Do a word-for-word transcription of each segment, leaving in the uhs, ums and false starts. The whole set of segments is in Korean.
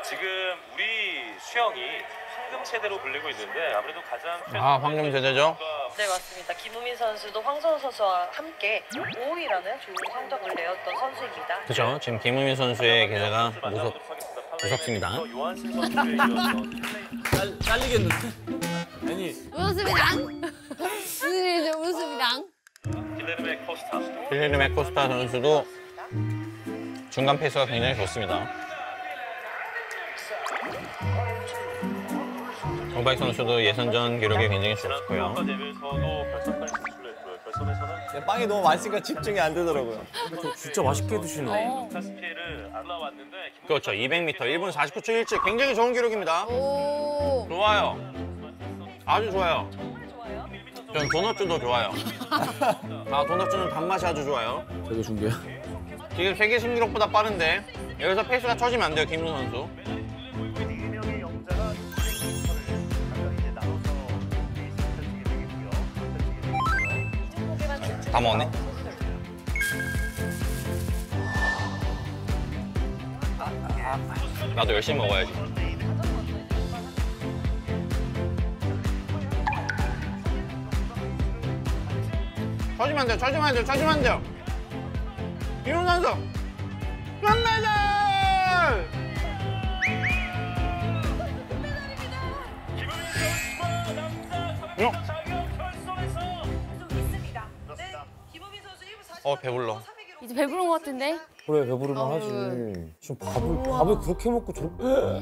지금 우리 수영이 황금 세대로 불리고 있는데 아무래도 가장 아, 황금 세대죠? 네, 맞습니다. 김우민 선수도 황선우 선수와 함께 오 위라는 좋은 성적을 내었던 선수입니다. 그렇죠. 지금 김우민 선수의 계좌가 무섭, 무섭습니다. 요한슨 선수에 이어서 잘, 잘리겠는데? 아니. 웃음이랑. 무슨 일이죠, 웃음이랑. 딜레르메 코스타. 딜레르메 코스타 선수도 중간 페이스가 굉장히 좋습니다. 정바익 선수도 예선전 기록이 굉장히 좋고요. 빵이 너무 맛있으니까 집중이 안 되더라고요. 진짜 맛있게 드시네. 그렇죠. 이백 미터 일 분 사십구 초 일칠 굉장히 좋은 기록입니다. 오. 좋아요. 아주 좋아요. 전 도넛주도 좋아요. 아, 도넛주는 단맛이 아주 좋아요. 되게 중요해. 지금 세계 신기록보다 빠른데 여기서 페이스가 처지면 안 돼요, 김우 선수. 다 먹었네. 나도 열심히 먹어야지. 쳐지면 안 돼요, 쳐지면 안 돼요, 쳐지면 안 돼요. 김우 선수! 금메달! 어, 배불러. 이제 배부른 것 같은데? 그래, 배부르면 어우. 하지. 지금 밥을, 밥을 그렇게 먹고 저렇게.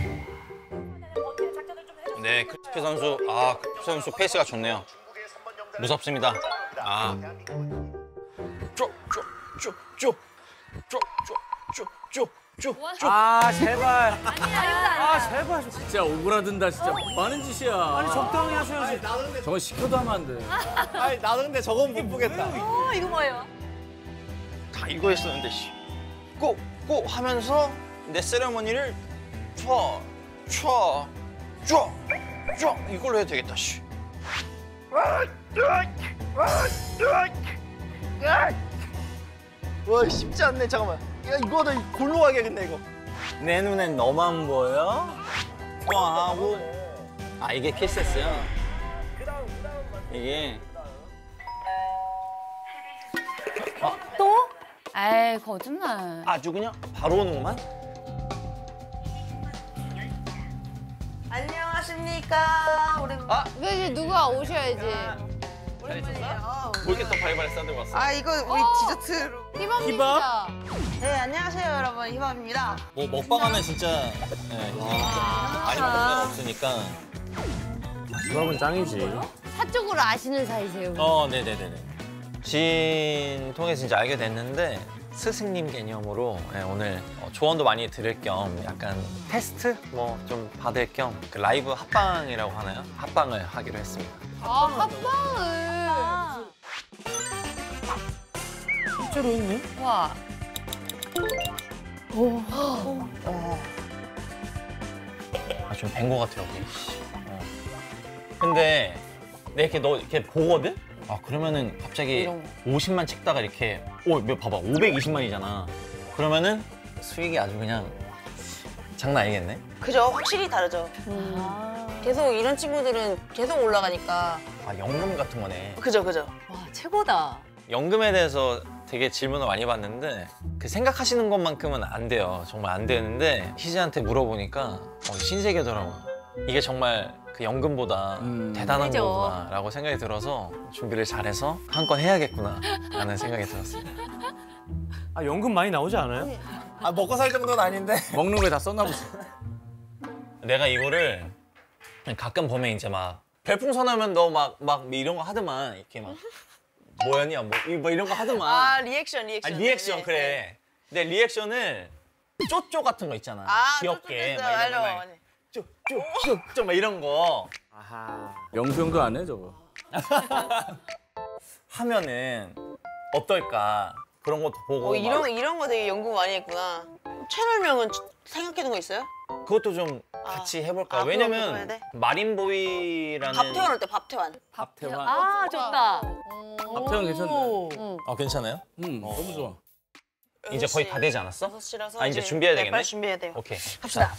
네, 크리스피 선수. 아, 크리스피 선수 페이스가 좋네요. 무섭습니다. 아. 쪼, 쪼, 쪼, 쪼, 쪼, 쪼, 쪼, 쪼, 쪼. 아, 제발. 아닙니다, 아, 제발. 진짜 오그라든다, 진짜. 뭐 하는 짓이야. 아니, 적당히 하셔야지. 저건 시켜도 하면 안 돼. 아니 나도 근데 저건 못 보겠다. 어, 이거 뭐예요? 다 이거 했었는데, 씨. 꼭, 꼭 하면서 내 세레머니를 쳐, 쳐, 쳐, 쳐. 이걸로 해도 되겠다, 씨. 와 쉽지 않네. 잠깐만. 야 이거도 골로 가야겠네 이거. 내 눈엔 너만 보여? 좋아하고. 아, 이게 키스였어요? 이게. 또? 에이, 거짓말. 아주 그냥 바로 오는구만? 안녕하십니까. 우리 아! 이제 누가 오셔야지. 오랜만이에요. 뭐 이렇게 또 바리바리 싸들고 왔어? 아, 이거 우리 디저트로. 희범입니다. 네, 안녕하세요, 여러분. 희범입니다. 뭐 먹방하면 진짜 예, 많이 먹을 데가 없으니까. 수박은 짱이지. 사적으로 아시는 사이세요? 어, 네네네네. 지인 통해 진짜 알게 됐는데 스승님 개념으로 예, 오늘 어, 조언도 많이 들을 겸 약간 테스트 뭐 좀 받을 겸 그 라이브 합방이라고 하나요? 합방을 하기로 했습니다. 아, 합방을. 실제로 있네? 와. 아, 좀 뵌 거 같아요, 여기. 어. 근데 내가 이렇게 너 이렇게 보거든? 아, 그러면은 갑자기 이런 오십만 찍다가 이렇게 오, 몇 봐봐. 오백이십만이잖아. 그러면은 수익이 아주 그냥 장난 아니겠네? 그죠? 확실히 다르죠. 계속 이런 친구들은 계속 올라가니까. 아, 연금 같은 거네. 그죠, 그죠. 와, 최고다. 연금에 대해서 되게 질문을 많이 받는데 그 생각하시는 것만큼은 안 돼요. 정말 안 되는데 희재한테 물어보니까 어, 신세계더라고. 이게 정말 그 연금보다 음. 대단한 그죠. 거구나라고 생각이 들어서 준비를 잘해서 한 건 해야겠구나라는 생각이 들었습니다. 아, 연금 많이 나오지 않아요? 아 먹고 살 정도는 아닌데. 먹는 거에 다 썼나 보지. 내가 이거를 가끔 보면 이제 막 별풍선하면 너 막 막 이런 거 하더만 이렇게 막 뭐였냐 뭐, 이- 뭐 이런 거 하더만. 아, 리액션, 리액션. 아, 리액션 네, 그래. 네. 근데 리액션을 쪼쪼 같은 거 있잖아. 아, 귀엽게 쪼쪼, 막 이런 거 알죠. 막 쪼쪼쪼쪼 막 이런 거 아하. 영수형도 안 해, 저거. 하면은 어떨까 그런 것도 보고. 어, 막 이런, 이런 거 되게 연구 많이 했구나. 채널명은 생각해둔 거 있어요? 그것도 좀 같이 해볼까. 아, 그거 해야 왜냐면 돼? 마린보이라는. 밥태원 어때? 밥태원. 밥태환. 아, 좋다. 밥태환 괜찮네. 응. 아, 괜찮아요? 응, 너무 좋아. 이제 거의 다 되지 않았어? 여섯 시라서 아, 이제 준비해야 네, 되겠네? 빨리 준비해야 돼요. 오케이. 갑시다.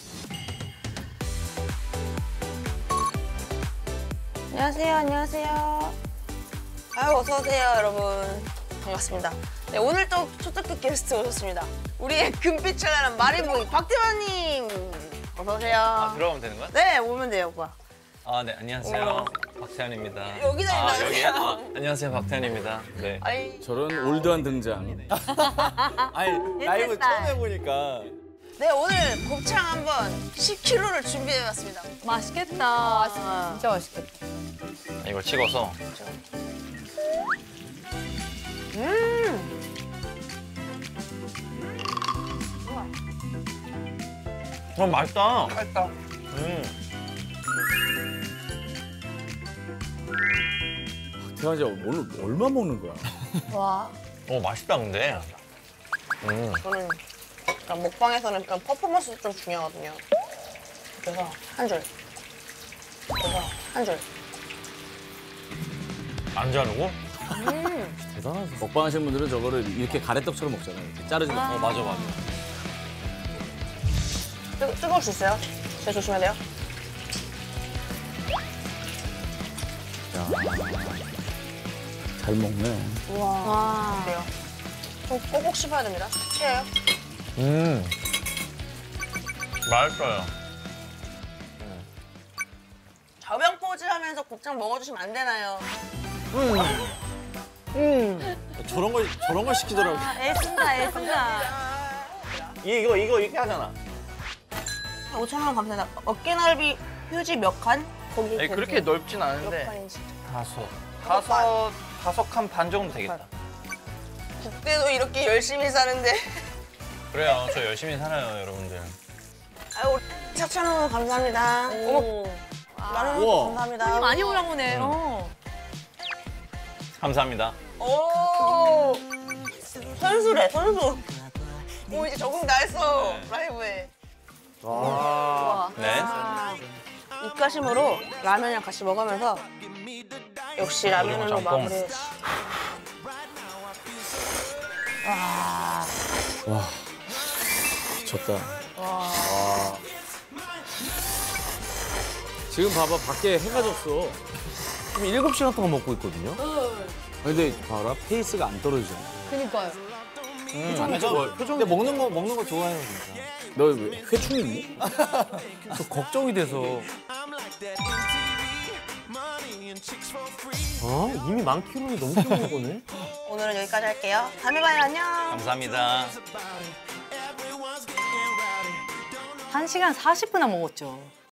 안녕하세요, 안녕하세요. 아유, 어서 오세요, 여러분. 반갑습니다. 네, 오늘 또 초특급 게스트 오셨습니다. 우리의 금빛을 나는 마리봉이 박태환님. 어서 오세요. 아, 들어가면 되는 거야? 네, 오면 돼요, 오빠. 아, 네, 안녕하세요. 박태환입니다. 여기다 아, 있나요? 여기야? 아, 안녕하세요, 박태환입니다. 네. 아이, 저런 올드한 등장. 아니 라이브 처음 해보니까 네, 오늘 곱창 한번 십 킬로그램를 준비해봤습니다. 맛있겠다. 진짜 맛있겠다. 이걸 찍어서. 어, 맛있다. 맛있다. 음. 태환 씨 오늘 얼마 먹는 거야? 와. 어, 맛있다, 근데. 음. 저는 약간 먹방에서는 약간 퍼포먼스도 좀 중요하거든요. 그래서 한 줄. 그래서 한 줄. 안 자르고? 대단하다. 먹방 하시는 분들은 저거를 이렇게 가래떡처럼 먹잖아요. 이렇게 자르지 마. 어, 맞아, 맞아. 뜨, 뜨거울 수 있어요? 제가 조심해야 돼요. 잘 먹네. 와. 그래요. 좀 꼭꼭 씹어야 됩니다. 채예요. 음. 맛있어요. 저병 포즈 하면서 곱창 먹어주시면 안 되나요? 저런 걸 저런 걸 시키더라고. 애쓴다, 애쓴다. 이거, 이거, 이렇게 하잖아. 오천 원 감사합니다. 어깨 넓이 휴지 몇 칸? 거기 아니, 그렇게 넓진 몇 않은데 칸인지. 다섯. 다섯, 다섯 칸 반 정도 되겠다. 국대도 이렇게 열심히 사는데. 그래요. 저 열심히 살아요, 여러분들. 아유, 사천 원 감사합니다. 어머, 만원 우와. 감사합니다. 손이 많이 오나 보네. 어. 감사합니다. 오, 선수래, 선수. 오, 이제 적응 다 했어, 라이브에. 네. 입가심으로 라면이랑 같이 먹으면서 역시 라면으로 짬뽕. 마무리. 미쳤다. 와. 지금 봐봐, 밖에 해가 졌어. 지금 일곱 시간 동안 먹고 있거든요. 근데 봐라, 페이스가 안 떨어지잖아. 그니까요. 표정 좋아. 표정. 근데 먹는 거 먹는 거 좋아해요 진짜. 너 왜 회충 있니? 저 걱정이 돼서. 어? 이미 만 킬로를 넘게 먹은 거네. 오늘은 여기까지 할게요. 다음에 봐요, 안녕. 감사합니다. 한 시간 사십 분 안 먹었죠.